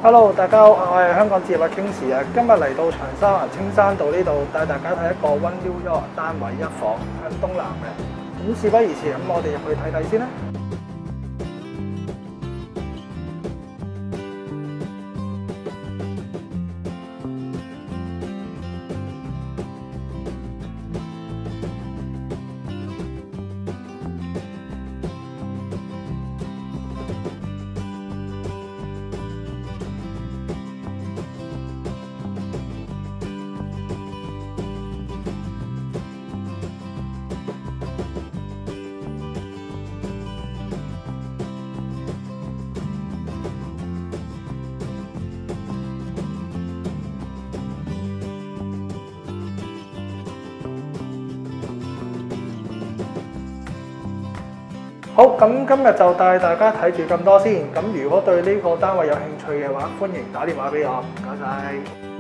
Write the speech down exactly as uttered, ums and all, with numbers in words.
Hello， 大家好，我係香港置業嘅 Kings 啊，今日嚟到長沙灣青山道呢度，帶大家睇一個 One New York 單位一房向東南嘅。咁事不宜遲，咁我哋入去睇睇先啦。好，咁今日就帶大家睇住咁多先。咁如果對呢個單位有興趣嘅話，歡迎打電話俾我。唔該晒。